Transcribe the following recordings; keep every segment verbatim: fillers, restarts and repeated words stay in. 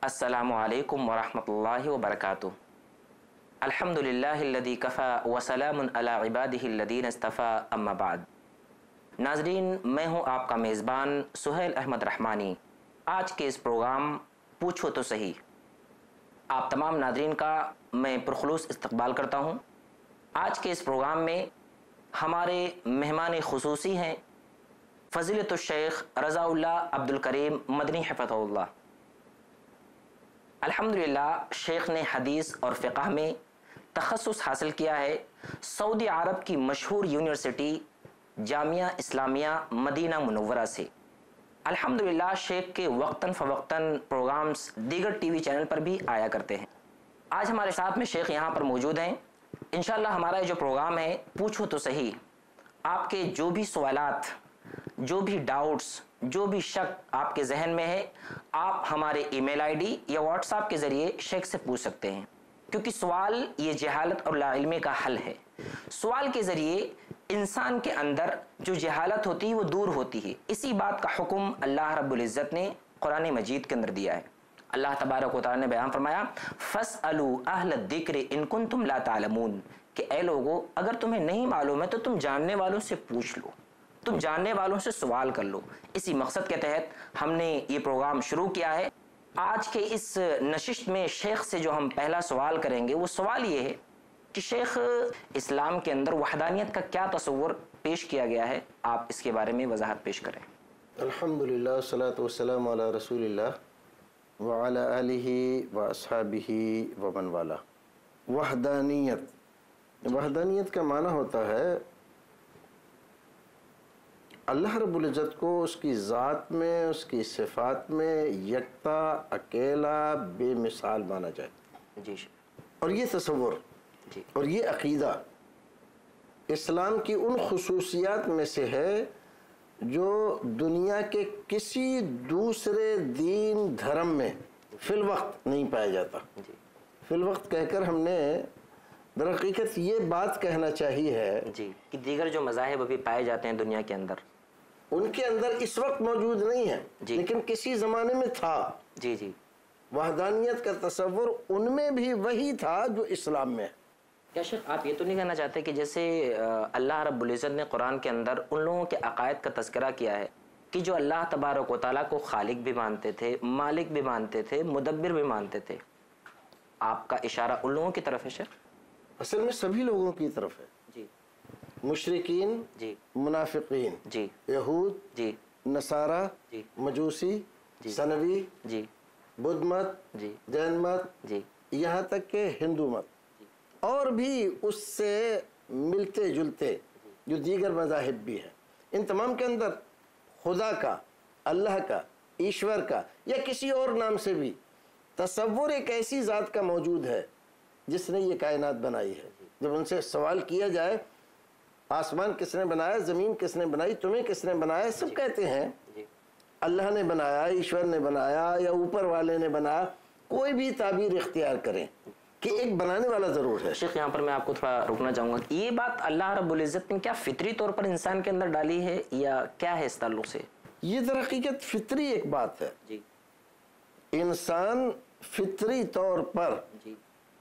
अस्सलामु अलैकुम वरहमतुल्लाहि वबरकातुह। अल्हम्दुलिल्लाहिल्लज़ी कफ़ा व सलामुन अला इबादिहिल्लज़ीना इस्तफ़ा अम्मा बाद। नाज़रीन, मैं हूँ आपका मेज़बान सुहैल अहमद रहमानी। आज के इस प्रोग्राम पूछो तो सही आप तमाम नाज़रीन का मैं पुरखुलूस इस्तक़बाल करता हूँ। आज के इस प्रोग्राम में हमारे मेहमान खुसूसी हैं फ़ज़ीलतुश शेख रज़ाउल्लाह अब्दुल करीम मदनी हफ़िज़हुल्लाह। अल्हम्दुलिल्लाह शेख ने हदीस और फ़िक़ह में तख़स्सुस हासिल किया है सऊदी अरब की मशहूर यूनिवर्सिटी जामिया इस्लामिया मदीना मुनव्वरा से। अल्हम्दुलिल्लाह शेख के वक्तन फ़वक्तन प्रोग्राम्स दीगर टीवी चैनल पर भी आया करते हैं। आज हमारे साथ में शेख यहाँ पर मौजूद हैं। इंशाअल्लाह हमारा ये जो प्रोग्राम है पूछो तो सही, आपके जो भी सवालात, जो भी डाउट्स, जो भी शक आपके जहन में है, आप हमारे ईमेल आईडी या व्हाट्सएप के ज़रिए शेख से पूछ सकते हैं, क्योंकि सवाल ये जहालत और लाइल्मी का हल है। सवाल के ज़रिए इंसान के अंदर जो जहालत होती है वो दूर होती है। इसी बात का हुक्म अल्लाह रब्बुल इज़्ज़त ने कुरान मजीद के अंदर दिया है। अल्लाह तबारक व तआला ने बयान फरमाया, फ़स्अलू अहल ज़िक्र इन कुंतुम ला तालमून, कि ए लोगों, अगर तुम्हें नहीं मालूम है तो तुम जानने वालों से पूछ लो, तुम जानने वालों से सवाल कर लो। इसी मकसद के तहत हमने ये प्रोग्राम शुरू किया है। आज के इस नशिस्त में शेख से जो हम पहला सवाल करेंगे वो सवाल ये है कि शेख, इस्लाम के अंदर वहदानियत का क्या तस्वुर पेश किया गया है, आप इसके बारे में वजाहत पेश करें। अल्हम्दुलिल्लाह सलातु वस्सलामु अला रसूलिल्लाह व अला आलिहि व अस्हाबिहि व मन वाला। वहदानियत, वहदानियत का माना होता है अल्लाह रब्बुल इज़्ज़त को उसकी ज़ात में, उसकी सिफ़ात में यकता, अकेला, बेमिसाल माना जाए। जी। और ये तसव्वुर और ये अक़ीदा इस्लाम की उन खुसूसियात में से है जो दुनिया के किसी दूसरे दीन धर्म में फिल वक्त नहीं पाया जाता। फिल वक्त कहकर हमने दरहकीकत ये बात कहना चाहिए है जी कि दीगर जो मज़ाहिब अभी पाए जाते हैं दुनिया के अंदर, उनके अंदर इस वक्त मौजूद नहीं है, लेकिन किसी ज़माने में था। जी जी। वहदानियत का तसव्वुर उनमें भी वही था जो इस्लाम में है। क्या शेख आप ये तो नहीं कहना चाहते कि जैसे अल्लाह रब्बुल इज़्ज़त ने कुरान के अंदर उन लोगों के अकायद का तज़किरा किया है कि जो अल्लाह तबारक व तआला को खालिक भी मानते थे, मालिक भी मानते थे, मुदब्बिर भी मानते थे, आपका इशारा उन लोगों की तरफ है शेख? असल में सभी लोगों की तरफ है जी। मुशरिकीन जी, मुनाफिकीन जी, यहूद जी, नसारा जी, मजूसी जी, सनवी, जी, बुद्ध मत, जी, जैन मत, जी, यहाँ तक के हिंदू मत और भी उससे मिलते जुलते जो दीगर मज़ाहिब भी हैं, इन तमाम के अंदर खुदा का, अल्लाह का, ईश्वर का या किसी और नाम से भी तसव्वुर एक ऐसी ज़ात का मौजूद है जिसने ये कायनात बनाई है। जब उनसे सवाल किया जाए आसमान किसने बनाया, ज़मीन किसने बनाई, तुम्हें किसने बनाया, सब कहते हैं अल्लाह ने बनाया, ईश्वर ने बनाया या ऊपर वाले ने बनाया। कोई भी ताबीर इख्तियार करें कि एक बनाने वाला ज़रूर है। शेख यहाँ पर मैं आपको थोड़ा रुकना चाहूँगा कि ये बात अल्लाह रब्बुल इज़्ज़त ने क्या फितरी तौर पर इंसान के अंदर डाली है या क्या है इस ताल्लुक़ से? ये दरहकीकत फितरी एक बात है जी। इंसान फितरी तौर पर जी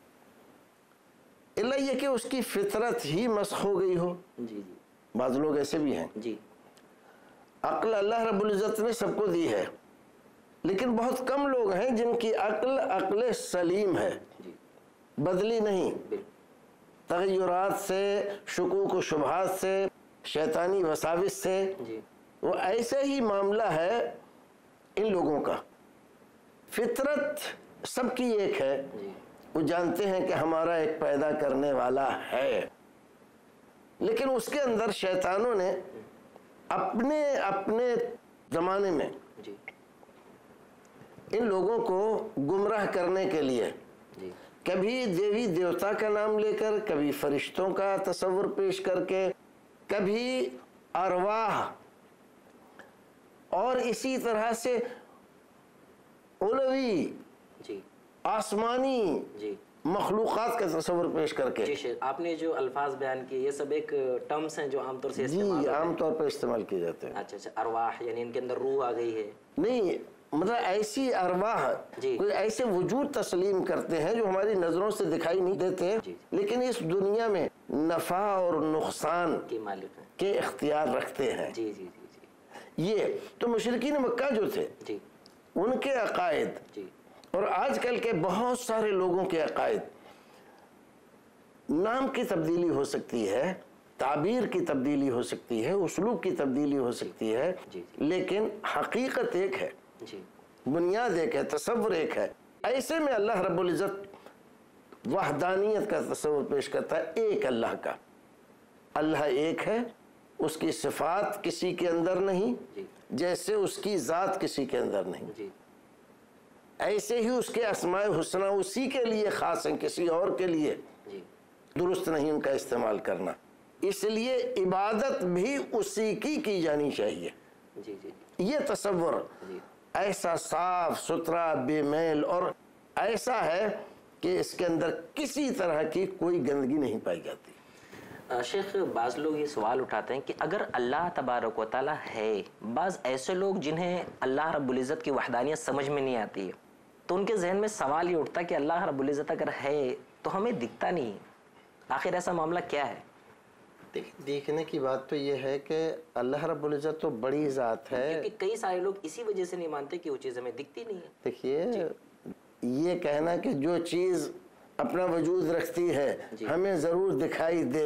इल्ला ये कि उसकी फितरत ही मस्ख हो गई हो। जी जी। बाज़ लोग ऐसे भी हैं। जी। अक्ल अल्लाह रब्बुल इज़्ज़त ने सबको दी है, लेकिन बहुत कम लोग हैं जिनकी अक्ल अक्ल सलीम है, जी। बदली नहीं, तग़य्युरात से, शुकूक व शुबहात से, शैतानी वसाविस से। जी। वो ऐसे ही मामला है इन लोगों का। फितरत सबकी एक है, जी। वो जानते हैं कि हमारा एक पैदा करने वाला है, लेकिन उसके अंदर शैतानों ने अपने अपने ज़माने में जी। इन लोगों को गुमराह करने के लिए जी। कभी देवी देवता का नाम लेकर, कभी फरिश्तों का तस्वुर पेश करके, कभी अरवाह और इसी तरह से उलवी, जी, आसमानी जी, मखलूक़ात का तस्वुर पेश करके। जी शेख, आपने जो अल्फाज बयान किए ये सब एक टर्म्स हैं जो आमतौर से जी आमतौर पर इस्तेमाल किए जाते हैं। अच्छा अच्छा, अरवाह यानी इनके अंदर रूह आ गई है? नहीं, مطلب ایسی ارواح کوئی ایسے وجود تسلیم کرتے ہیں جو ہماری نظروں سے دکھائی نہیں دیتے لیکن اس دنیا میں نفع اور نقصان کے اختیار رکھتے ہیں. یہ تو مشرکین مکہ جو تھے ان کے عقائد اور آج کل کے بہت سارے لوگوں کے عقائد، نام کی تبدیلی ہو سکتی ہے، تعبیر کی تبدیلی ہو سکتی ہے، اسلوب کی تبدیلی ہو سکتی ہے، لیکن حقیقت ایک ہے، بنیاد ایک ہے، تصور ایک ہے. ایسے میں اللہ رب العزت وحدانیت کا تصور پیش کرتا ہے، ایک اللہ کا. اللہ ایک ہے، اس کی صفات کسی کے اندر نہیں، جیسے اس کی ذات کسی کے اندر نہیں، ایسے ہی اس کے اسماء حسنہ اسی کے لیے خاص ہیں، کسی اور کے لیے درست نہیں ان کا استعمال کرنا. اس لیے عبادت بھی اسی کی کی جانی چاہیے. یہ تصور ایسا صاف ستھرا بے میل اور ایسا ہے کہ اس کے اندر کسی طرح کی کوئی گندگی نہیں پائی جاتی. شیخ، بعض لوگ یہ سوال اٹھاتے ہیں کہ اگر اللہ تبارک و تعالیٰ ہے، بعض ایسے لوگ جنہیں اللہ رب العزت کی وحدانیت سمجھ میں نہیں آتی ہے تو ان کے ذہن میں سوال یہ اٹھتا ہے کہ اللہ رب العزت اگر ہے تو ہمیں دکھتا نہیں، آخر ایسا معاملہ کیا ہے؟ دیکھنے کی بات تو یہ ہے کہ اللہ رب العزت تو بڑی ذات ہے، کیونکہ کئی سارے لوگ اسی وجہ سے نہیں مانتے کہ وہ چیز ہمیں دکھتی نہیں ہے. دیکھیے یہ کہنا کہ جو چیز اپنا وجود رکھتی ہے ہمیں ضرور دکھائی دے،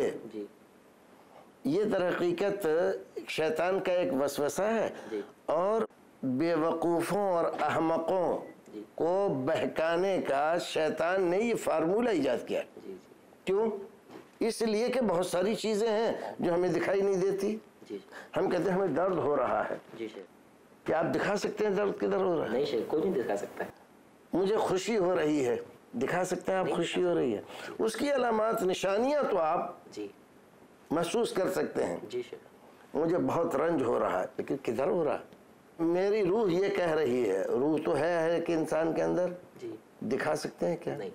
یہ در حقیقت شیطان کا ایک وسوسہ ہے اور بے وقوفوں اور احمقوں کو بہکانے کا شیطان نے یہ فارمولہ ایجاد کیا. کیوں؟ اس لیے کہ بہت ساری چیزیں ہیں جو ہمیں دکھائی نہیں دیتی. ہم کہتے ہیں ہمیں درد ہو رہا ہے، کیا آپ دکھا سکتے ہیں درد کدھر ہو رہا ہے؟ نہیں شیخ، کوئی نہیں دکھا سکتا. مجھے خوشی ہو رہی ہے، دکھا سکتے ہیں آپ خوشی ہو رہی ہے؟ اس کی علامات نشانیاں تو آپ محسوس کر سکتے ہیں. مجھے بہت رنج ہو رہا ہے، لیکن کدھر ہو رہا ہے؟ میری روح یہ کہہ رہی ہے، روح تو ہے ہے کہ انسان کے اندر، دکھا سکتے ہیں کیا؟ نہیں.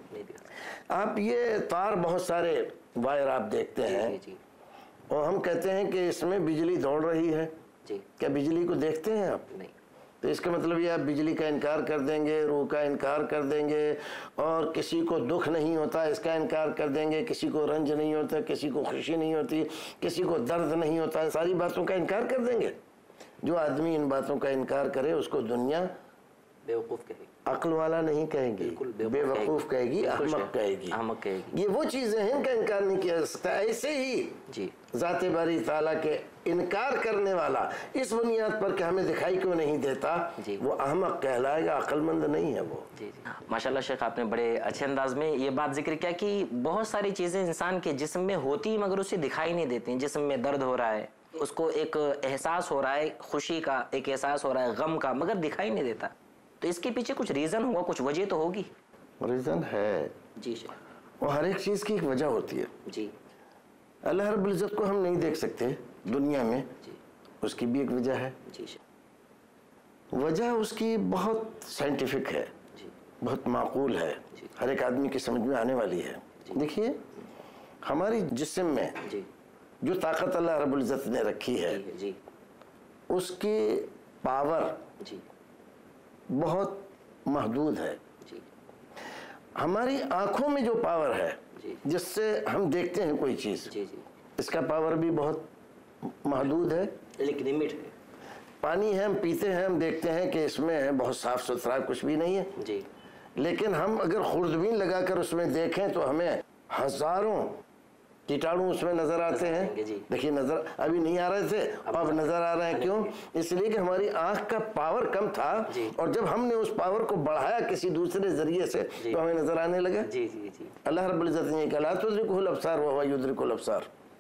آپ یہ تار بہت سارے وائر آپ دیکھتے ہیں اور ہم کہتے ہیں کہ اس میں بجلی دوڑ رہی ہے، کیا بجلی کو دیکھتے ہیں آپ؟ نہیں. تو اس کا مطلب یہ آپ بجلی کا انکار کر دیں گے، روح کا انکار کر دیں گے، اور کسی کو دکھ نہیں ہوتا اس کا انکار کر دیں گے، کسی کو رنج نہیں ہوتا، کسی کو خوشی نہیں ہوتی، کسی کو درد نہیں ہوتا، ساری باتوں کا انکار کر دیں گے. جو آدمی ان باتوں کا انکار کرے اس کو دنیا بے وقوف کہے گی، عقل والا نہیں کہے گی، بے وقوف کہے گی، احمق کہے گی. احمق کہے گی. یہ وہ چیزیں ہیں ان کا انکار نہیں کیا جا سکتا. ایسے ہی ذات باری تعالیٰ کے انکار کرنے والا اس بنیاد پر کہ ہمیں دکھائی کیوں نہیں دیتا وہ احمق کہلائے گا، عقل مند نہیں ہے وہ. ماشاءاللہ شیخ، آپ نے بڑے اچھے انداز میں یہ بات ذکر کیا کہ بہت ساری چیزیں انسان کے جسم میں ہوتی مگر اسے دکھائی نہیں دیتی. جسم میں درد ہو رہا ہے، اس کو ایک احساس ہو رہا ہے، خوشی کا ایک احساس ہو رہا ہے، غم کا، مگر دکھائی نہیں دیتا. تو اس کے پیچھے کچھ ریزن ہوگا، کچھ وجہ تو ہوگی. ریزن ہے جی شیخ، وہ ہر ایک چیز کی ایک وجہ ہوتی ہے. جی اللہ رب العزت کو ہم نہیں دیکھ سکتے دنیا میں، اس کی بھی ایک وجہ ہے. جی شیخ، وجہ اس کی بہت سائنٹیفک ہے، بہت معقول ہے، ہر ایک آدمی کی سمجھ میں آنے والی ہے. دیکھیے ہماری جسم میں جو طاقت اللہ رب العزت نے رکھی ہے اس کی پاور بہت محدود ہے. ہماری آنکھوں میں جو پاور ہے جس سے ہم دیکھتے ہیں کوئی چیز، اس کا پاور بھی بہت محدود ہے، لیکن لمٹ ہے. پانی ہے، ہم پیتے ہیں، ہم دیکھتے ہیں کہ اس میں بہت صاف ستھرا کچھ بھی نہیں ہے، لیکن ہم اگر خوردبین لگا کر اس میں دیکھیں تو ہمیں ہزاروں کیٹاڑو اس میں نظر آتے ہیں. دیکھیے نظر ابھی نہیں آ رہے تھے، اب نظر آ رہے ہیں. کیوں؟ اس لیے کہ ہماری آنکھ کا پاور کم تھا اور جب ہم نے اس پاور کو بڑھایا کسی دوسرے ذریعے سے تو ہمیں نظر آنے لگا. اللہ رب العزت نے کہا لا تدرکہ الابصار وہو یدرک الابصار.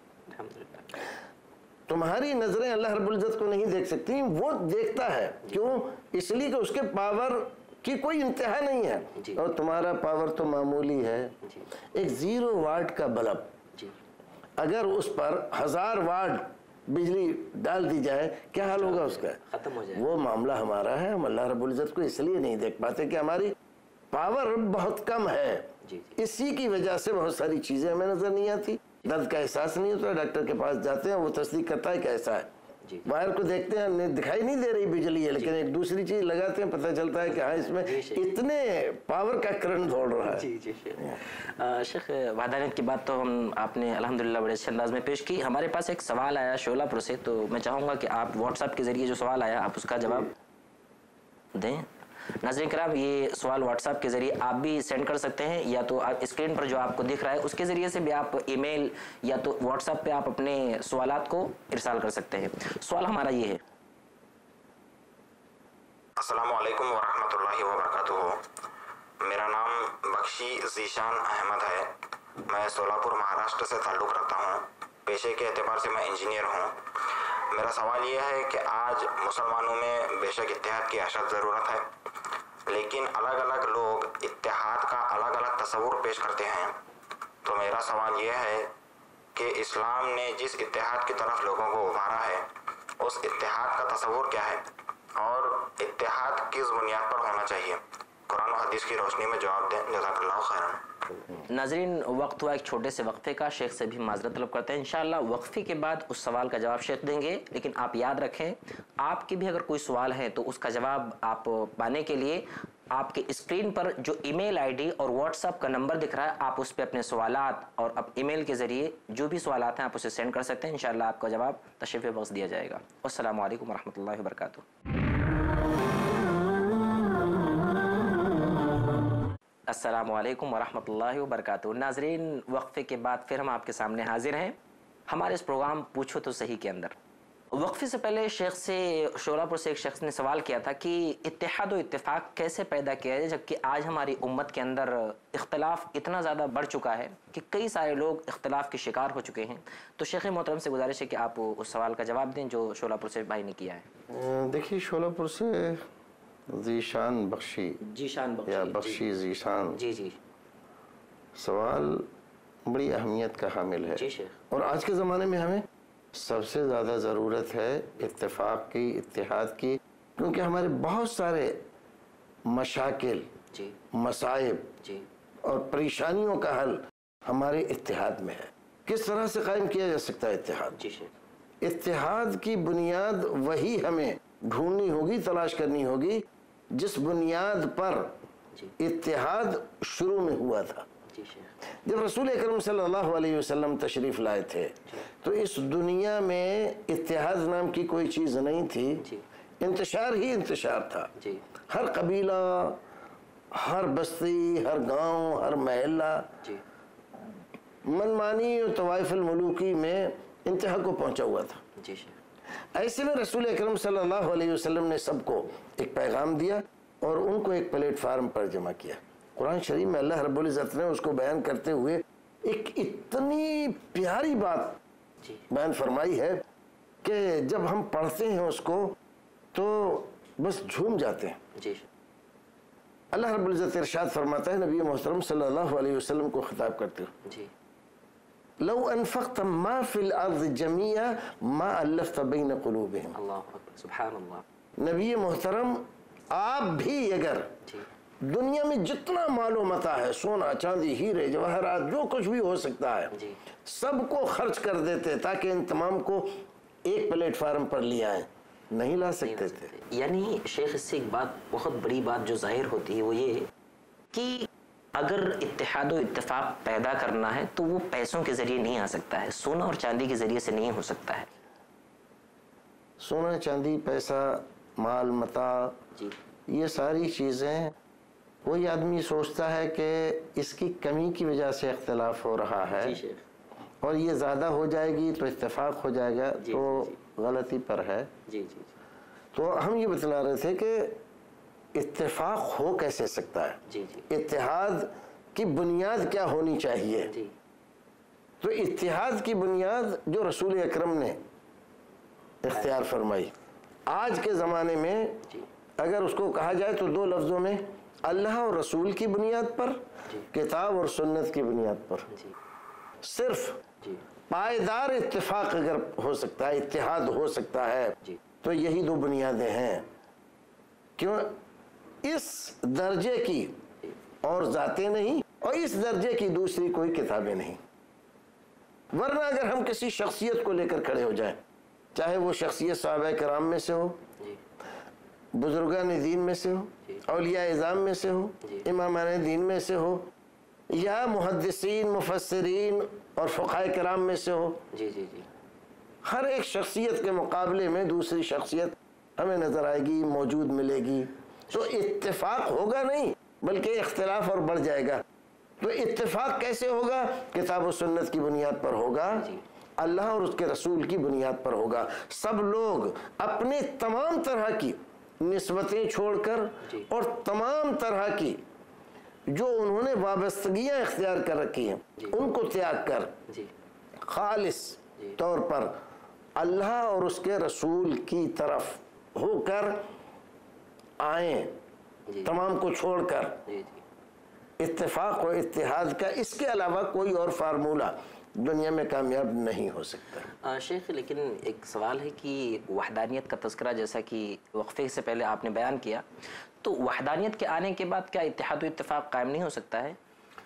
تمہاری نظریں اللہ رب العزت کو نہیں دیکھ سکتی، وہ دیکھتا ہے. کیوں؟ اس لیے کہ اس کے پاور کی کوئی انتہا نہیں ہے اور تمہارا پاور تو معمولی ہے. ایک زیرو واٹ کا بلب اگر اس پر ہزار واٹ بجلی ڈال دی جائے کیا حال ہوگا اس کا؟ ختم ہو جائے. وہ معاملہ ہمارا ہے. ہم اللہ رب العزت کو اس لیے نہیں دیکھ پاتے کہ ہماری پاور بہت کم ہے. اسی کی وجہ سے بہت ساری چیزیں ہمیں نظر نہیں آتی. درد کا احساس نہیں ہوتا، ڈاکٹر کے پاس جاتے ہیں وہ تصدیق کرتا ہے کہ ایسا ہے، باہر کو دیکھتے ہیں دکھائی نہیں دے رہی بجلی ہے، لیکن ایک دوسری چیز لگاتے ہیں پتہ چلتا ہے کہ ہاں اس میں اتنے پاور کا کرنٹ دوڑ رہا ہے. جی جی شیخ. شیخ وحدانیت کی بات تو ہم آپ نے الحمدللہ بڑے اچھے انداز میں پیش کی. ہمارے پاس ایک سوال آیا شولہ پور سے، تو میں چاہوں گا کہ آپ واٹس ایپ کے ذریعے جو سوال آیا آپ اس کا جواب دیں. ناظرین کرام، یہ سوال واٹس ایپ کے ذریعے آپ بھی سینڈ کر سکتے ہیں، یا تو اسکرین پر جو آپ کو دکھ رہا ہے اس کے ذریعے سے بھی آپ ای میل یا تو واٹس ایپ پہ آپ اپنے سوالات کو ارسال کر سکتے ہیں. سوال ہمارا یہ ہے. السلام علیکم ورحمۃ اللہ وبرکاتہ. میرا نام بخشی ذیشان احمد ہے. میں سولاپور مہاراشٹر سے تعلق رکھتا ہوں. پیشے کے اعتبار سے میں انجینئر ہوں. میرا سوال یہ ہے کہ آج مسلمانوں میں بے شک اتحاد کی اشد ضرورت ہے، لیکن الگ الگ لوگ اتحاد کا الگ الگ تصور پیش کرتے ہیں. تو میرا سوال یہ ہے کہ اسلام نے جس اتحاد کی طرف لوگوں کو ابھارا ہے اس اتحاد کا تصور کیا ہے، اور اتحاد کس بنیاد پر ہونا چاہیے؟ قرآن و حدیث کی روشنی میں جواب دیں. جزاک اللہ خیرا. ناظرین، وقت ہوا ایک چھوٹے سے وقفے کا. شیخ سے بھی معذرت طلب کرتے ہیں. انشاءاللہ وقفے کے بعد اس سوال کا جواب شیخ دیں گے، لیکن آپ یاد رکھیں آپ کی بھی اگر کوئی سوال ہے تو اس کا جواب آپ پانے کے لیے آپ کے اسکرین پر جو ای میل آئی ڈی اور واٹس ایپ کا نمبر دکھ رہا ہے، آپ اس پہ اپنے سوالات اور اب ای میل کے ذریعے جو بھی سوالات ہیں آپ اسے سینڈ کر سکتے ہیں. انشاءاللہ آپ کا جواب تشریف بخش دیا جائے گا. السلام علیکم ورحمۃ اللہ وبرکاتہ. السلام علیکم ورحمۃ اللہ وبرکاتہ. ناظرین، وقفے کے بعد پھر ہم آپ کے سامنے حاضر ہیں ہمارے اس پروگرام پوچھو تو صحیح کے اندر. وقفے سے پہلے شیخ سے شولہ پور سے ایک شخص نے سوال کیا تھا کہ اتحاد و اتفاق کیسے پیدا کیا جائے، جبکہ آج ہماری امت کے اندر اختلاف اتنا زیادہ بڑھ چکا ہے کہ کئی سارے لوگ اختلاف کے شکار ہو چکے ہیں. تو شیخ محترم سے گزارش ہے کہ آپ اس سوال کا جواب دیں جو شولہ پور سے بھائی نے کیا ہے. دیکھیے، شولہ پور سے ذیشان بخشی ذیشان بخشی یا بخشی ذیشان جی جی سوال بڑی اہمیت کا حامل ہے. جی شیخ. اور آج کے زمانے میں ہمیں سب سے زیادہ ضرورت ہے اتفاق کی، اتحاد کی، کیونکہ ہمارے بہت سارے مشاکل، جی مصائب جی اور پریشانیوں کا حل ہمارے اتحاد میں ہے. کس طرح سے قائم کیا جا سکتا ہے اتحاد؟ جی شیخ. اتحاد کی بنیاد وہی ہمیں ڈھونڈنی ہوگی، تلاش کرنی ہوگی جس بنیاد پر اتحاد شروع میں ہوا تھا. جب رسول اکرم صلی اللہ علیہ وسلم تشریف لائے تھے تو اس دنیا میں اتحاد نام کی کوئی چیز نہیں تھی. انتشار ہی انتشار تھا. ہر قبیلہ، ہر بستی، ہر گاؤں، ہر محلہ منمانی اور طوائف الملوکی میں انتہا کو پہنچا ہوا تھا. ایسے میں رسول اکرم صلی اللہ علیہ وسلم نے سب کو ایک پیغام دیا اور ان کو ایک پلیٹ فارم پر جمع کیا. قرآن شریف میں اللہ رب العزت نے اس کو بیان کرتے ہوئے ایک اتنی پیاری بات بیان فرمائی ہے کہ جب ہم پڑھتے ہیں اس کو تو بس جھوم جاتے ہیں. اللہ رب العزت ارشاد فرماتا ہے نبی محترم صلی اللہ علیہ وسلم کو خطاب کرتے ہوئے، لو انفقت ما فی الارض جمیعا ما الفت بین قلوبہم. اللہ اکبر، سبحان اللہ. نبی محترم، آپ بھی اگر دنیا میں جتنا مال و متاع ہے، سونا چاندی ہیرے جواہرات جو کچھ بھی ہو سکتا ہے، سب کو خرچ کر دیتے تاکہ ان تمام کو ایک پلیٹ فارم پر لے آئیں، نہیں لا سکتے تھے. یعنی شیخ اس سے ایک بات، بہت بڑی بات جو ظاہر ہوتی ہے وہ یہ کہ اگر اتحاد و اتفاق پیدا کرنا ہے تو وہ پیسوں کے ذریعے نہیں آ سکتا ہے، سونا اور چاندی کے ذریعے سے نہیں ہو سکتا ہے. سونا چاندی، پیسہ، مال متاع، یہ ساری چیزیں کوئی آدمی سوچتا ہے کہ اس کی کمی کی وجہ سے اختلاف ہو رہا ہے اور یہ زیادہ ہو جائے گی تو اتفاق ہو جائے گا، تو غلطی پر ہے. تو ہم یہ بتلا رہے تھے کہ اتفاق ہو کیسے سکتا ہے، اتحاد کی بنیاد کیا ہونی چاہیے. تو اتحاد کی بنیاد جو رسول اکرم نے اختیار فرمائی، آج کے زمانے میں اگر اس کو کہا جائے تو دو لفظوں میں، اللہ اور رسول کی بنیاد پر، کتاب اور سنت کی بنیاد پر. صرف پائیدار اتفاق اگر ہو سکتا ہے، اتحاد ہو سکتا ہے، تو یہی دو بنیادیں ہیں. کیوں؟ اس درجے کی اور ذاتیں نہیں اور اس درجے کی دوسری کوئی کتابیں نہیں. ورنہ اگر ہم کسی شخصیت کو لے کر کھڑے ہو جائیں چاہے وہ شخصیت صحابہ کرام میں سے ہو، بزرگان دین میں سے ہو، اولیاء اعظام میں سے ہو، امامان دین میں سے ہو، یا محدثین مفسرین اور فقہاء کرام میں سے ہو، جی جی جی ہر ایک شخصیت کے مقابلے میں دوسری شخصیت ہمیں نظر آئے گی، موجود ملے گی، تو اتفاق ہوگا نہیں بلکہ اختلاف اور بڑھ جائے گا۔ تو اتفاق کیسے ہوگا؟ کتاب و سنت کی بنیاد پر ہوگا، اللہ اور اس کے رسول کی بنیاد پر ہوگا۔ سب لوگ اپنے تمام طرح کی نسبتیں چھوڑ کر اور تمام طرح کی جو انہوں نے وابستگیاں اختیار کر رکھی ہیں ان کو تیاگ کر خالص طور پر اللہ اور اس کے رسول کی طرف ہو کر آئیں، تمام کو چھوڑ کر۔ اتفاق و اتحاد کا اس کے علاوہ کوئی اور فارمولہ دنیا میں کامیاب نہیں ہو سکتا۔ شیخ لیکن ایک سوال ہے کہ وحدانیت کا تذکرہ جیسا کہ وقفے سے پہلے آپ نے بیان کیا، تو وحدانیت کے آنے کے بعد کیا اتحاد و اتفاق قائم نہیں ہو سکتا ہے؟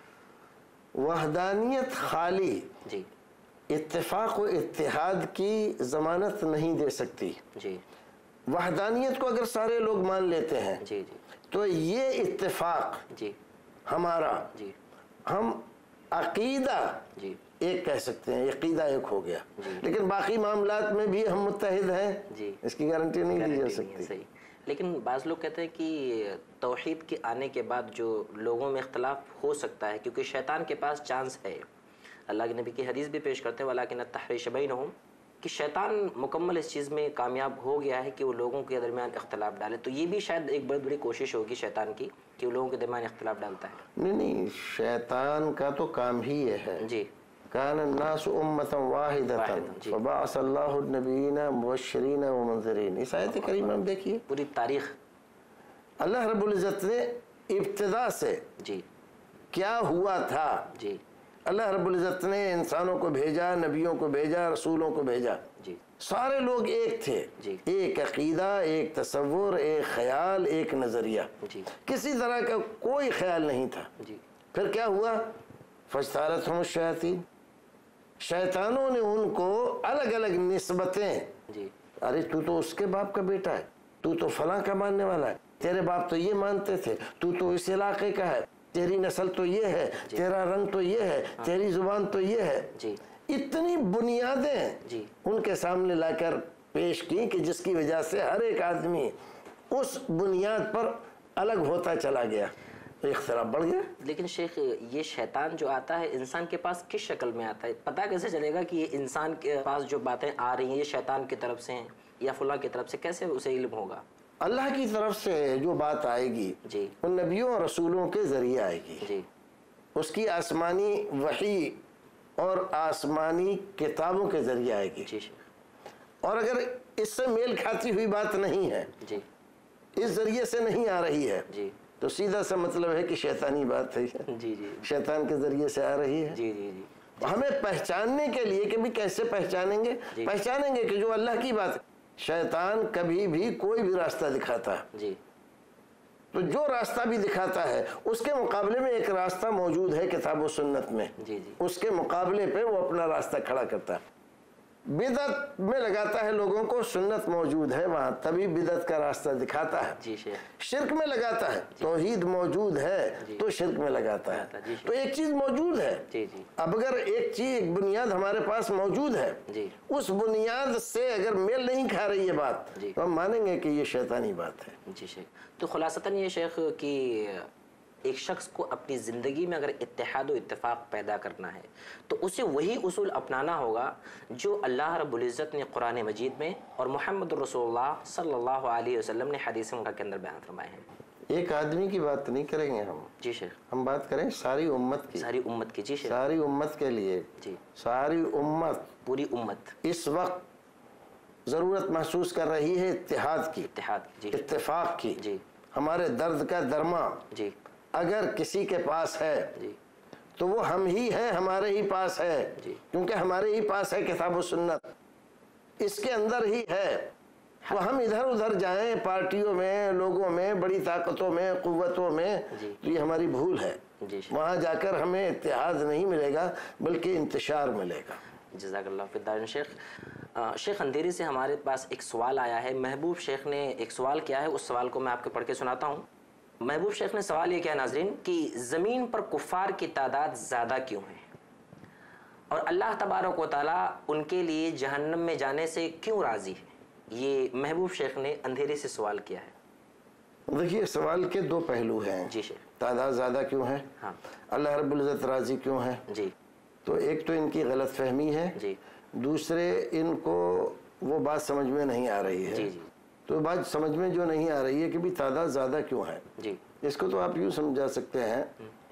وحدانیت خالی جی اتفاق و اتحاد کی ضمانت نہیں دے سکتی۔ جی وحدانیت کو اگر سارے لوگ مان لیتے ہیں جی جی تو یہ اتفاق جی ہمارا، جی ہم عقیدہ جی ایک کہہ سکتے ہیں، عقیدہ ایک ہو گیا، لیکن باقی معاملات میں بھی ہم متحد ہیں، جی اس کی گارنٹی نہیں دی جا سکتی۔ صحیح، لیکن بعض لوگ کہتے ہیں کہ توحید کے آنے کے بعد جو لوگوں میں اختلاف ہو سکتا ہے کیونکہ شیطان کے پاس چانس ہے، اللہ کے نبی کی حدیث بھی پیش کرتے ہیں وَلَٰكِنَّ التَّحْرِيشَ بَيْنَهُمْ، کہ شیطان مکمل اس چیز میں کامیاب ہو گیا ہے کہ وہ لوگوں کے درمیان اختلاف ڈالے، تو یہ بھی شاید ایک بڑی بڑی کوشش ہوگی شیطان کی کہ وہ لوگوں کے درمیان اختلاف ڈالتا ہے۔ نہیں نہیں، شیطان کا تو کام ہی یہ ہے، جی کان الناس امۃ واحدۃ فبعث اللہ النبیین مبشرین ومنذرین۔ اس آیت کریمہ میں دیکھیے پوری تاریخ اللہ رب العزت نے ابتدا سے جی کیا ہوا تھا، جی اللہ رب العزت نے انسانوں کو بھیجا، نبیوں کو بھیجا، رسولوں کو بھیجا، جی سارے لوگ ایک تھے، جی ایک عقیدہ، ایک تصور، ایک خیال، ایک نظریہ، جی کسی طرح کا کوئی خیال نہیں تھا۔ جی پھر کیا ہوا؟ فاجتالتہم الشیاطین، شیطانوں نے ان کو الگ الگ نسبتیں، جی ارے تو تو اس کے باپ کا بیٹا ہے، تو تو فلاں کا ماننے والا ہے، تیرے باپ تو یہ مانتے تھے، تو تو اس علاقے کا ہے، تیری نسل تو یہ ہے، تیرا رنگ تو یہ ہے، تیری زبان تو یہ ہے، جی اتنی بنیادیں جی ان کے سامنے لا کر پیش کی کہ جس کی وجہ سے ہر ایک آدمی اس بنیاد پر الگ ہوتا چلا گیا، اختلاف بڑھ گیا۔ لیکن شیخ یہ شیطان جو آتا ہے انسان کے پاس کس شکل میں آتا ہے؟ پتہ کیسے چلے گا کہ یہ انسان کے پاس جو باتیں آ رہی ہیں یہ شیطان کی طرف سے ہیں یا فلاں کی طرف سے؟ کیسے اسے علم ہوگا؟ اللہ کی طرف سے جو بات آئے گی جی ان نبیوں اور رسولوں کے ذریعے آئے گی، جی اس کی آسمانی وحی اور آسمانی کتابوں کے ذریعے آئے گی، جی شیخ، اور اگر اس سے میل کھاتی ہوئی بات نہیں ہے، جی اس ذریعے سے نہیں آ رہی ہے، جی تو سیدھا سا مطلب ہے کہ شیطانی بات ہے، جی جی شیطان کے ذریعے سے آ رہی ہے۔ جی جی جی ہمیں پہچاننے کے لیے کہ بھی کیسے پہچانیں گے؟ جی پہچانیں گے کہ جو اللہ کی بات ہے، شیطان کبھی بھی کوئی بھی راستہ دکھاتا ہے جی تو جو راستہ بھی دکھاتا ہے اس کے مقابلے میں ایک راستہ موجود ہے کتاب و سنت میں، جی جی اس کے مقابلے پہ وہ اپنا راستہ کھڑا کرتا ہے۔ بدعت میں لگاتا ہے لوگوں کو، سنت موجود ہے وہاں تبھی بدعت کا راستہ دکھاتا ہے۔ جی شیخ، شرک میں لگاتا ہے، توحید موجود ہے تو شرک میں لگاتا ہے۔ تو ایک چیز موجود ہے، جی جی اب اگر ایک چیز ایک بنیاد ہمارے پاس موجود ہے، جی اس بنیاد سے اگر میل نہیں کھا رہی ہے بات جی تو ہم مانیں گے کہ یہ شیطانی بات ہے۔ جی شیخ، تو خلاصتاً یہ شیخ کہ ایک شخص کو اپنی زندگی میں اگر اتحاد و اتفاق پیدا کرنا ہے تو اسے وہی اصول اپنانا ہوگا جو اللہ رب العزت نے قرآن مجید میں اور محمد رسول اللہ صلی اللہ علیہ وسلم نے حدیث مبارکہ کے اندر بیان فرمائے ہیں۔ ایک آدمی کی بات نہیں کریں گے ہم، جی شیخ، ہم بات کریں ساری امت کی، ساری امت کی۔ جی شیخ، ساری امت کے لیے، جی ساری امت پوری امت اس وقت ضرورت محسوس کر رہی ہے اتحاد کی، اتحاد کی، جی اتفاق کی۔ جی ہمارے درد کا درما جی اگر کسی کے پاس ہے جی تو وہ ہم ہی ہیں، ہمارے ہی پاس ہے، جی کیونکہ ہمارے ہی پاس ہے کتاب و سنت، اس کے اندر ہی ہے۔ تو ہم ادھر ادھر جائیں پارٹیوں میں، لوگوں میں، بڑی طاقتوں میں، قوتوں میں، جی تو یہ ہماری بھول ہے۔ جی وہاں جا کر ہمیں اتحاد نہیں ملے گا بلکہ انتشار ملے گا۔ جزاک اللہ فی الدارین شیخ۔ شیخ اندھیری سے ہمارے پاس ایک سوال آیا ہے. محبوب شیخ نے ایک سوال کیا ہے, اس سوال کو میں آپ کو پڑھ کے سناتا ہوں. محبوب شیخ نے سوال یہ کیا ناظرین کہ زمین پر کفار کی تعداد زیادہ کیوں ہے, اور اللہ تبارک و تعالیٰ ان کے لیے جہنم میں جانے سے کیوں راضی ہے. یہ محبوب شیخ نے اندھیری سے سوال کیا ہے. دیکھیے سوال کے دو پہلو ہیں. جی شیخ. تعداد زیادہ کیوں ہے, ہاں, اللہ رب العزت راضی کیوں ہے. جی. تو ایک تو ان کی غلط فہمی ہے, جی. دوسرے ان کو وہ بات سمجھ میں نہیں آ رہی ہے. جی جی. تو بات سمجھ میں جو نہیں آ رہی ہے کہ بھی تعداد زیادہ کیوں ہے, جی, اس کو تو آپ یوں سمجھا سکتے ہیں,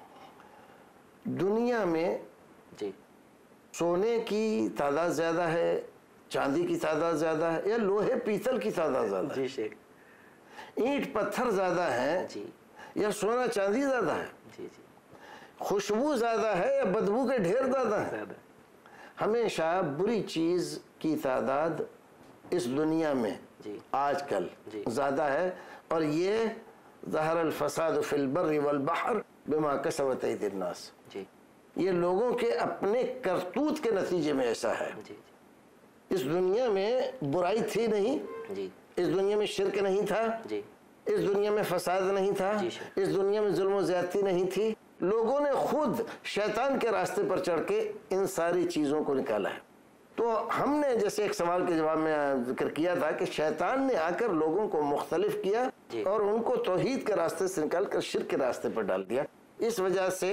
دنیا میں جی, سونے کی تعداد زیادہ ہے, چاندی کی تعداد زیادہ ہے, یا لوہے پیتل کی تعداد زیادہ ہے. جی شیخ. اینٹ پتھر زیادہ ہیں, جی, یا سونا چاندی زیادہ ہے. جی جی. خوشبو زیادہ ہے یا بدبو کے ڈھیر زیادہ ہے. زیادہ. ہمیشہ بری چیز کی تعداد اس دنیا میں جی, آج کل جی, زیادہ ہے, اور یہ ظہر الفساد فی البر والبحر بما کسبت ایدی الناس, جی, یہ لوگوں کے اپنے کرتوت کے نتیجے میں ایسا ہے. جی, اس دنیا میں برائی تھی نہیں, جی, اس دنیا میں شرک نہیں تھا, جی, اس دنیا میں فساد نہیں تھا, جی, اس دنیا میں ظلم و زیادتی نہیں تھی. لوگوں نے خود شیطان کے راستے پر چڑھ کے ان ساری چیزوں کو نکالا ہے. تو ہم نے جیسے ایک سوال کے جواب میں ذکر کیا تھا کہ شیطان نے آ کر لوگوں کو مختلف کیا, جی, اور ان کو توحید کے راستے سے نکال کر شرک کے راستے پر ڈال دیا. اس وجہ سے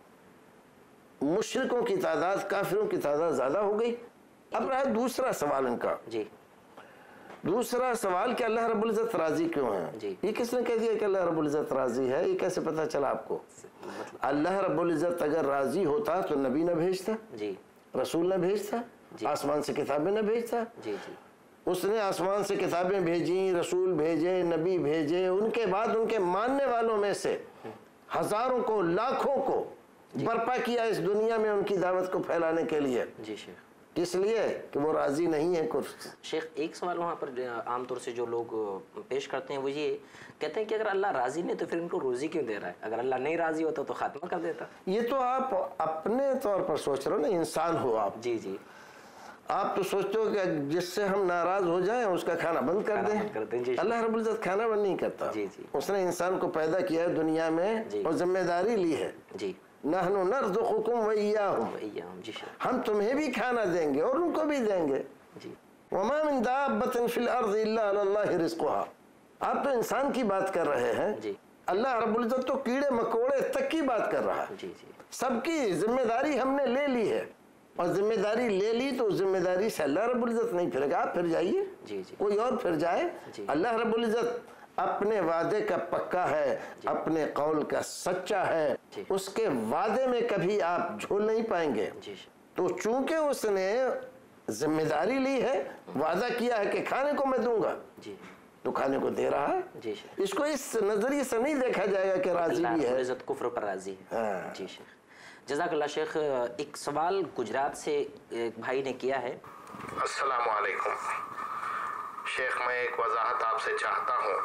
مشرکوں کی تعداد, کافروں کی تعداد زیادہ ہو گئی. اب رہا دوسرا سوال ان کا. جی, دوسرا سوال کہ اللہ رب العزت راضی کیوں ہے. جی, یہ کس نے کہہ دیا کہ اللہ رب العزت راضی ہے, یہ کیسے پتہ چلا آپ کو؟ اللہ رب العزت اگر راضی ہوتا تو نبی نہ بھیجتا, جی, رسول نہ بھیجتا, جی, آسمان سے کتابیں نہ بھیجتا. جی, جی, اس نے آسمان سے کتابیں بھیجیں, رسول بھیجے, نبی بھیجے, ان کے بعد ان کے ماننے والوں میں سے ہزاروں کو, لاکھوں کو برپا کیا اس دنیا میں ان کی دعوت کو پھیلانے کے لیے. جی شیخ. کس لیے کہ وہ راضی نہیں ہے کچھ. شیخ ایک سوال وہاں پر عام طور سے جو لوگ پیش کرتے ہیں وہ یہ کہتے ہیں کہ اگر اللہ راضی نہیں تو پھر ان کو روزی کیوں دے رہا ہے, اگر اللہ نہیں راضی ہوتا تو خاتمہ کر دیتا. یہ تو آپ اپنے طور پر سوچ رہے ہو نا, انسان ہو آپ. جی, جی, آپ تو سوچتے ہو کہ جس سے ہم ناراض ہو جائیں اس کا کھانا بند کر دیں. جی, اللہ رب العزت کھانا بند نہیں کرتا. جی, جی, اس نے انسان کو پیدا کیا ہے دنیا میں, جی, اور ذمہ داری لی ہے. جی, نحن نرزقکم وإیاہم, جی, ہم تمہیں بھی کھانا دیں گے اور ان کو بھی دیں گے. جی, وما من دابۃ فی الارض الا علی اللہ رزقها. آپ تو انسان کی بات کر رہے ہیں, جی, اللہ رب العزت تو کیڑے مکوڑے تک کی بات کر رہا ہے. جی, جی, سب کی ذمہ داری ہم نے لے لی ہے, اور ذمہ داری لے لی تو ذمہ داری سے اللہ رب العزت نہیں پھرے گا. آپ پھر جائیے, جی, جی, کوئی اور پھر جائے. جی, اللہ رب العزت اپنے وعدے کا پکا ہے, جی, اپنے قول کا سچا ہے, جی, اس کے وعدے میں کبھی آپ جھول نہیں پائیں گے. جی, تو چونکہ اس نے ذمہ داری لی ہے, وعدہ کیا ہے کہ کھانے کو میں دوں گا, جی, تو کھانے کو دے رہا ہے. جی, اس کو اس نظریے سے نہیں دیکھا جائے گا کہ راضی بھی ہے. عزت کفر پر راضی ہے. ہاں. جی شیخ, جزاک اللہ شیخ. ایک سوال گجرات سے ایک بھائی نے کیا ہے. السلام علیکم شیخ, میں ایک وضاحت آپ سے چاہتا ہوں.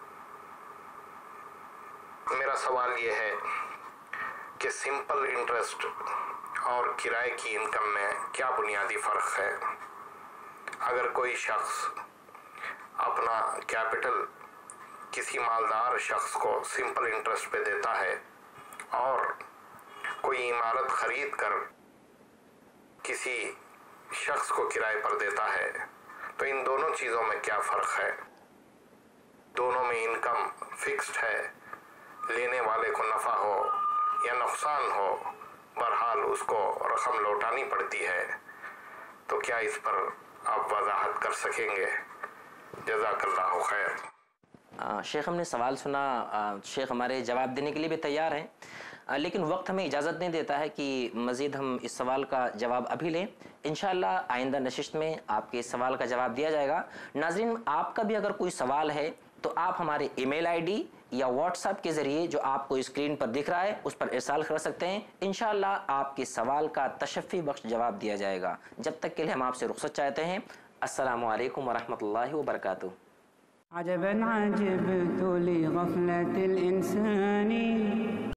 میرا سوال یہ ہے کہ سمپل انٹرسٹ اور کرائے کی انکم میں کیا بنیادی فرق ہے. اگر کوئی شخص اپنا کیپٹل کسی مالدار شخص کو سمپل انٹرسٹ پہ دیتا ہے اور کوئی عمارت خرید کر کسی شخص کو کرائے پر دیتا ہے, تو ان دونوں چیزوں میں کیا فرق ہے؟ دونوں میں انکم فکسڈ ہے, لینے والے کو نفع ہو یا نقصان ہو, بہرحال اس کو رقم لوٹانی پڑتی ہے. تو کیا اس پر آپ وضاحت کر سکیں گے؟ جزاک اللہ خیر. شیخ ہم نے سوال سنا, شیخ ہمارے جواب دینے کے لیے بھی تیار ہیں, لیکن وقت ہمیں اجازت نہیں دیتا ہے کہ مزید ہم اس سوال کا جواب ابھی لیں. انشاءاللہ آئندہ نشست میں آپ کے اس سوال کا جواب دیا جائے گا. ناظرین, آپ کا بھی اگر کوئی سوال ہے تو آپ ہمارے ای میل آئی ڈی یا واٹس ایپ کے ذریعے جو آپ کو اسکرین پر دکھ رہا ہے اس پر ارسال کر سکتے ہیں. انشاءاللہ آپ کے سوال کا تشفی بخش جواب دیا جائے گا. جب تک کے لیے ہم آپ سے رخصت چاہتے ہیں. السلام علیکم ورحمۃ اللہ وبرکاتہ. عجبا عجبت لغفلة الإنسان